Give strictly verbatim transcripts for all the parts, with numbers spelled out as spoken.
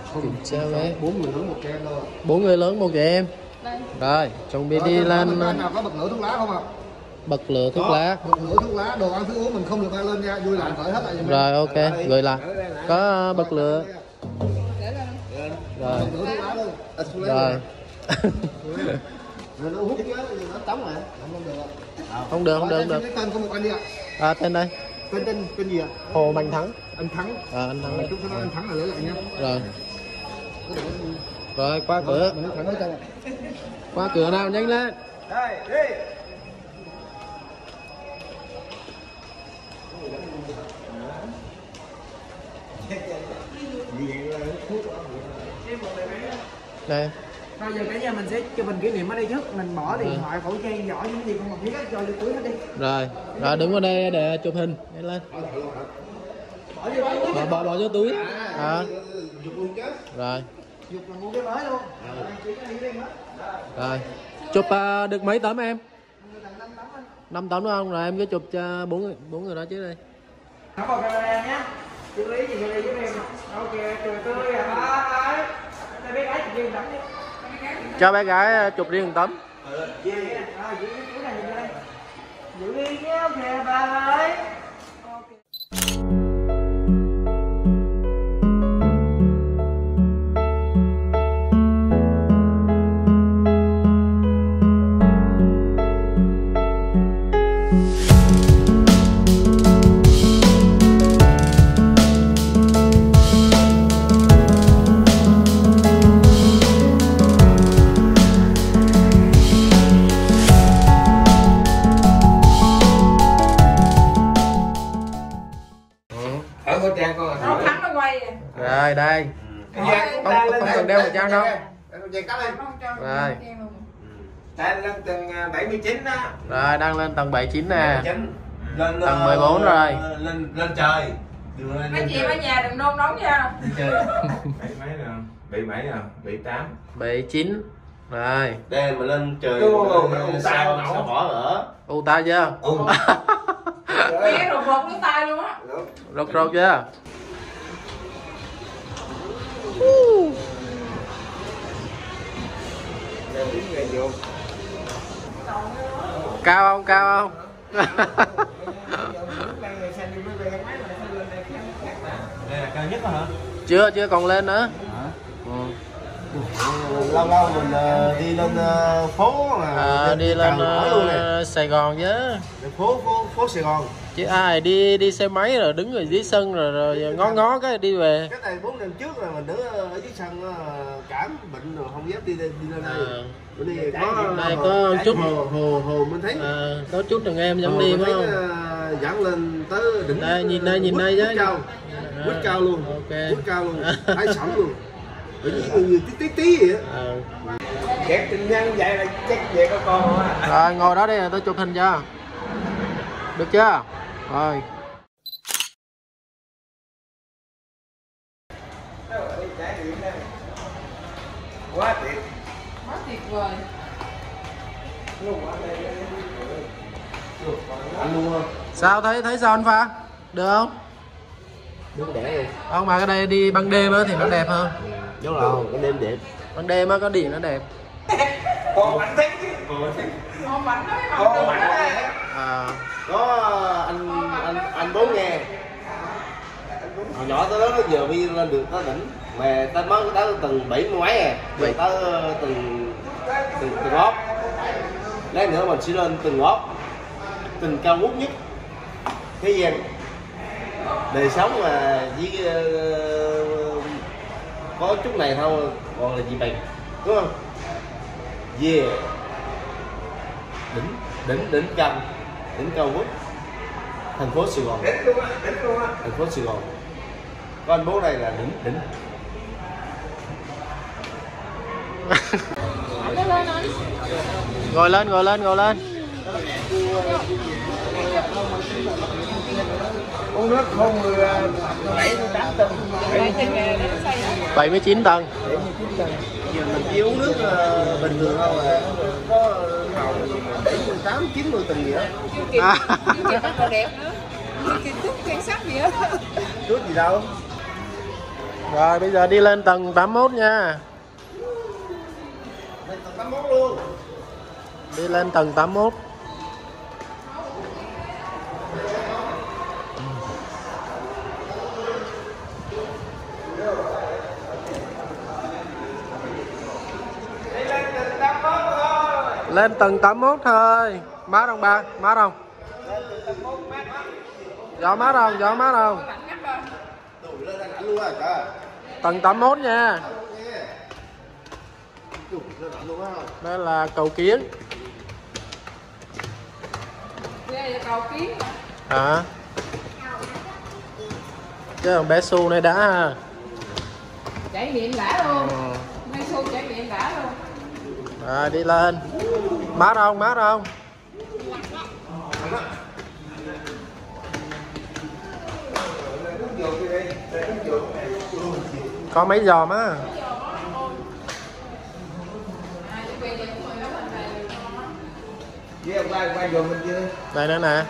Kiểm tra vé. Bốn người lớn một trẻ em thôi. Bốn người lớn một trẻ em. Đây. Rồi, chuẩn bị đi lên. Nào có bật lửa thuốc lá không ạ? Bật lửa thuốc lá. Bật lửa thuốc lá, đồ ăn thức uống mình không được mang lên nha, vui lại khởi hết lại. Rồi ok, gửi lại. Có bật lửa. Rồi. Rồi. Rồi nó hút chứ, nó tống mà. Không được. Không được, không được, không được. Cái tên của một anh đi ạ. À tên đây. Tên tên tên gì ạ? Hồ Mạnh Thắng. Anh Thắng. À anh Thắng. Chúng ta nói anh Thắng là lấy lại nha. Rồi. Rồi qua cửa. Mình phải nói cho. Qua cửa nào nhanh lên. Đây, đi. Đây. Bây giờ cả nhà mình sẽ cho mình kỷ niệm ở đây trước, mình bỏ điện thoại, khẩu trang, giỏ những gì không cần thiết cho vô túi hết đi. Rồi, rồi đứng ở đây để chụp hình, nhanh lên. Bỏ vô túi. Bỏ bỏ, bỏ vô túi. À. Rồi. Dục là mua cái mới luôn. Chỉ có đi đây hết. Rồi. Chụp uh, được mấy tấm em? năm tấm đúng không? Rồi em cứ chụp cho bốn người, bốn người đó trước đi. Nó vào camera nhé. Chú lý gì đây giúp em. Ok, cười tươi à. Đây bé gái chụp riêng tấm đi. Cho bé gái chụp riêng một tấm. Rồi, giữ cái túi này nhìn đây. Giữ đi nhé, ok ba ơi. Rồi đây. Không, không, không cần đeo khẩu trang đâu. Rồi. Đang lên tầng bảy mươi chín đó. Rồi đang lên tầng bảy mươi chín nè. Lên tầng mười bốn rồi. Lên lên trời. Mấy chị ở nhà đừng nôn nóng nha. Lên trời. bảy mấy nè, bảy mấy nè, bảy tám. bảy chín. Rồi. Đây mà lên trời. Sao sao bỏ ở? U tay chưa? Ừ. Nghe rụt rụt cái tay luôn á. Rụt rụt chưa? Cao không? Cao không? Đây là cao nhất hả? Chưa, chưa còn lên nữa. Ừ. Lâu lâu mình đi lên phố mà à, đi lên uh, Sài Gòn chứ. Phố phố phố Sài Gòn. Chứ ai đi đi xe máy rồi đứng ở dưới sân rồi, rồi ngó ngó cái đi về. Cái này bốn năm trước là mình đứng ở dưới sân cảm bệnh rồi không dám đi đi lên đây. À. Đi có đây có chút hồ hồ hồ mình thấy. À, có chút thằng em giống đi phải không? Uh, dẫn lên tới đỉnh. Đây nhìn đây nhìn đây chứ. Quýt cao. Quýt cao luôn. Ok. Quýt cao luôn. Thái sẵn luôn. Ở dưới người tí tí tí vậy á. Kẹt tình nhân vậy là chắc về có con hả? Rồi ngồi đó đi tôi chụp hình cho. Được chưa? Rồi. Quá tuyệt. Quá tuyệt vời. Sao thấy thấy sao anh Pha? Được không? Đúng đẹp luôn. Không mà cái đây đi ban đêm á thì nó đẹp hơn. Đúng rồi, cái đêm đẹp. Ban đêm á có điện nó đẹp. Ồ mạnh thích. Ồ mạnh nói Ồ mạnh đấy. À. Có anh anh anh bố nghe. Hồi nhỏ tới đó nó giờ đi lên được tới đỉnh mà ta mới tới từng bảy mươi mấy à, về tới từng từng từng ngót. Lát nữa mình sẽ lên từng ngót, từng cao ngút nhất thế gian. Đời sống mà với uh, có chút này thôi còn là gì bằng, đúng không? Yeah. Đỉnh đỉnh đỉnh cao đỉnh cao ngút thành phố Sài Gòn. Đỉnh luôn á, đỉnh luôn á. Thành phố Sài Gòn. Có anh bố này là đỉnh đỉnh. Ngồi lên ngồi lên ngồi lên. Uống nước không mười bảy mươi tám tầng. bảy mươi chín tầng. bảy mươi chín tầng. Giờ mình chỉ uống nước uh, bình thường thôi mà có màu bảy mươi tám chín mươi tầng gì đó. À. Chưa kịp đẹp nữa. Chưa kịp chút trang sắc gì á. Chút gì đâu. Rồi bây giờ đi lên tầng tám mươi mốt nha. Lên tầng tám mươi mốt luôn. Đi lên tầng tám mươi mốt. Lên tầng tám mươi mốt thôi. Mát không ba? Mát không? Gió mát không? Gió mát không? Tầng tám mươi mốt nha. Đây là cầu Kiến. Đây là cầu Kiến hả? À. Chứ thằng bé Su này đã ha. Trải nghiệm đã luôn. Ừ. Mấy xu trải nghiệm đã luôn. Rồi đi lên. Mát không? Mát không? Có mấy giò á. Đây nữa nè.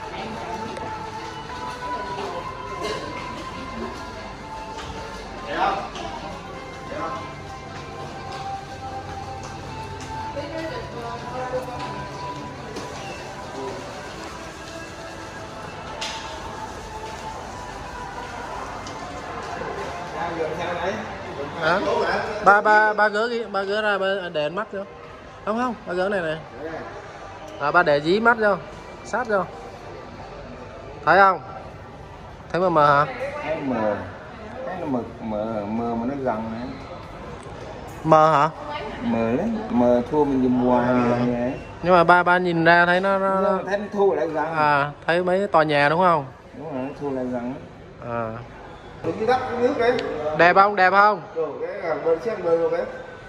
Hả? Ba ba ba gỡ ba gỡ ra ba để mắt vô. Không không, ba gỡ này nè. À, ba để dí mắt vô, sát vô. Thấy không? Thấy mờ mờ hả? Thấy mờ. Thấy nó mờ mờ mờ mà nó gần nữa. Mờ hả? Mờ lắm, mờ thua mình dùng hoài vậy. Nhưng mà ba ba nhìn ra thấy nó, nó, nó... thấy nó thua lại gần. À, thấy mấy tòa nhà đúng không? Đúng rồi, nó thua lại gần. À. Đừng đắp cái nước đi. Đẹp không? Đẹp không? Rồi cái bên xếp bên luôn đấy.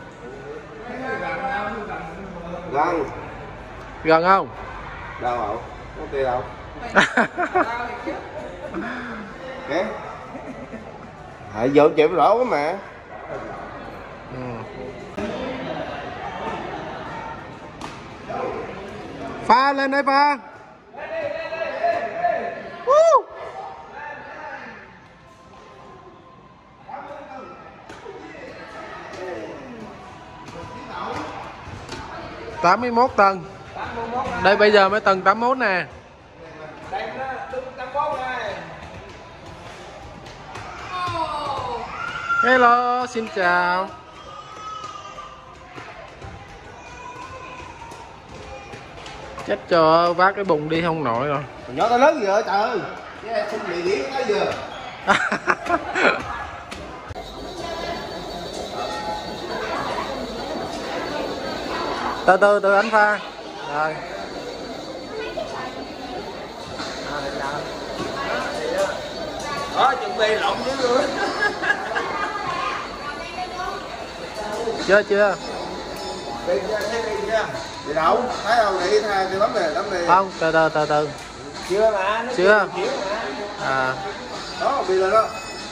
Gần. Gần không? Đâu hậu? Có tiền đâu? Cái hãy vô chịu rõ quá mà. Ừ. Pha lên đây pha. Woo! tám mươi mốt tầng. Đây bây giờ mới tầng tám mươi mốt nè. Hello, xin chào. Chết cho vác cái bụng đi không nổi rồi. Nhỏ tao lớn gì vậy trời ơi. Cái xin mì điển cái vừa. Từ từ từ anh pha. Rồi. Đó, chuẩn bị lộn dưới luôn. Chưa chưa. Đi chưa, thấy đi chưa? Đi đâu? Thấy không? Đi thay cái tấm này, tấm này. Không, từ từ từ từ. Chưa mà, nó Chưa. chưa mà. À. Đó, đi lên đó.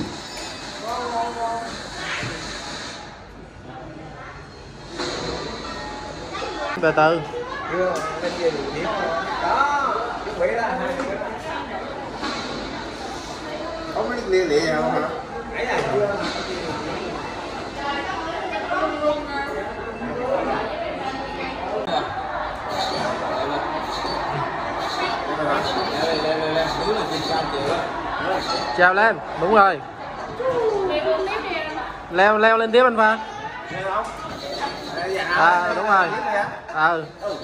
Từ từ. Đó, chuẩn bị là hai. Không biết lia lịa không hả? Nãy là chưa. Trèo lên, đúng rồi. Leo leo lên tiếp anh pha. À đúng rồi. Ừ.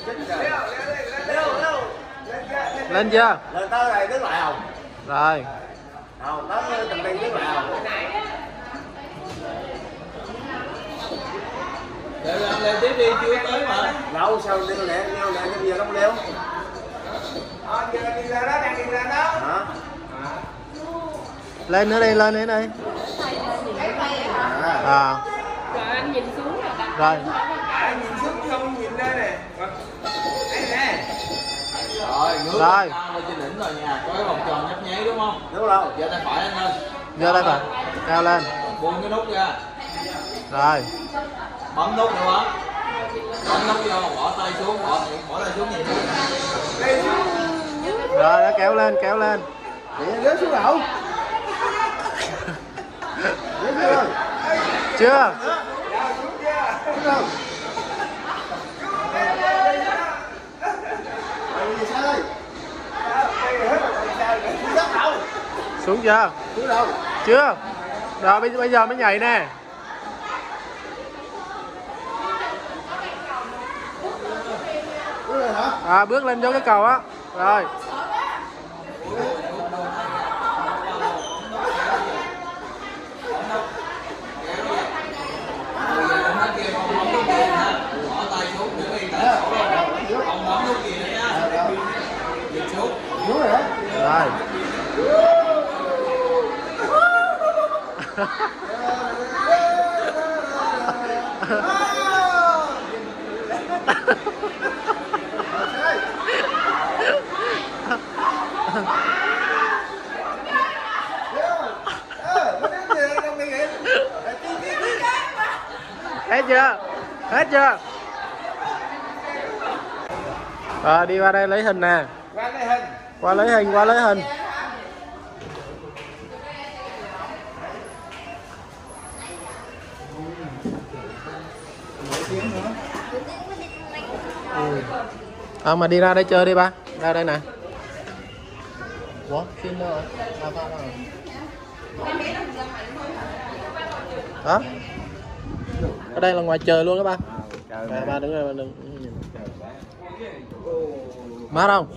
Lên chưa? Lên tới đây đứng lại không? Rồi. Không, tới tầm đây đứng lại không? Lên, lên tiếp đi, chưa tới mà. Đâu sao leo lẹ, leo lẹ bây giờ không leo. Ờ, giờ đi ra đó, đang đi ra đó. Hả? Lên nữa đi, lên nữa đi. À. Rồi anh nhìn xuống rồi đặt. Rồi. À, nhìn xuống không nhìn đây nè. Đây nè. Rồi, ngước Rồi. cao lên trên đỉnh rồi nha, có cái vòng tròn nhấp nháy đúng không? Đúng đâu? Giơ tay phải anh lên. Vô đây phải. Leo lên. Buông cái nút ra. Rồi. Bấm nút nữa bấm. Bấm nút vô, bỏ tay xuống, bỏ bỏ tay xuống nhìn. Rồi đã kéo lên, kéo lên. Để rớt xuống đâu? Rớt xuống rồi. Chưa. Xuống chưa? Xuống đâu? Chưa. Rồi bây bây giờ mới nhảy nè. Rồi hả? À, bước lên vô cái cầu á. Rồi. Đúng rồi đó. Rồi. Hết chưa? Hết chưa? Rồi đi qua đây lấy hình nè. Qua lấy hình. Qua lấy hình, qua lấy hình. Ừ. À, mà đi ra đây chơi đi ba. Ra đây nè. Ủa, phim đâu rồi? À, ba đâu rồi? Đó. Ở đây là ngoài trời luôn đó ba. À, ba đứng đây, ba đứng. Mát không?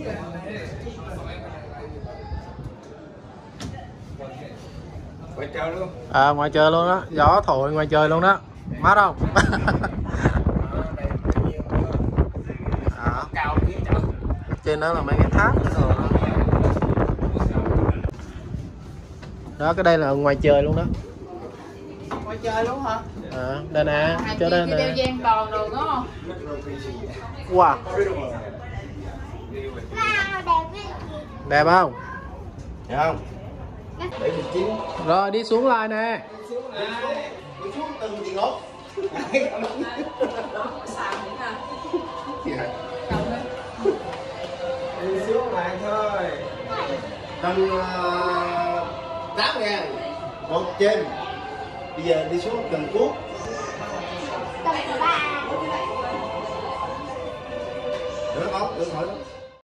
Ngoài trời luôn. À, ngoài trời luôn đó, gió thổi ngoài trời luôn đó. Mát không? À. Cao phía trời. Trên đó là mấy cái tháp rồi đó. Đó, cái đây là ngoài trời luôn đó. Ngoài trời luôn hả? À, đây nè, cho đây nè. Đeo giang toàn đồ đúng không? Wow. Đẹp không? Thấy không? Để mình chín. Rồi đi xuống lại nè. Đi xuống từng tiền ốp. Đi xuống lại thôi. Tầng tám ngàn một trên. Bây giờ đi xuống tầng cuốc. Tầng ba. Được không? Được thôi.